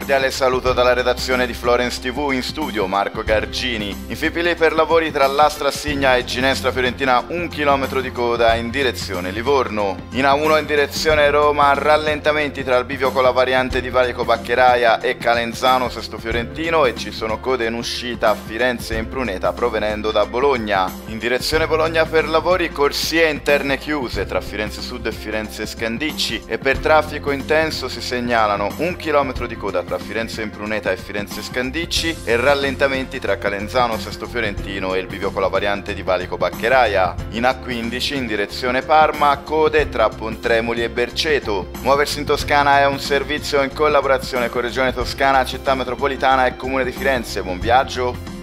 cordiale saluto dalla redazione di Florence TV, in studio Marco Gargini. Infipili per lavori tra Lastra Assigna e Ginestra Fiorentina, 1 chilometro di coda in direzione Livorno. In A1 in direzione Roma, rallentamenti tra il bivio con la variante di Valico Baccheraia e Calenzano Sesto Fiorentino, e ci sono code in uscita a Firenze e in Pruneta provenendo da Bologna. In direzione Bologna per lavori, corsie interne chiuse tra Firenze Sud e Firenze Scandicci, e per traffico intenso si segnalano 1 chilometro di coda tra Firenze Impruneta e Firenze Scandicci e rallentamenti tra Calenzano Sesto Fiorentino e il bivio con la variante di Valico Baccheraia. In A15 in direzione Parma, code tra Pontremoli e Berceto. Muoversi in Toscana è un servizio in collaborazione con Regione Toscana, Città Metropolitana e Comune di Firenze. Buon viaggio!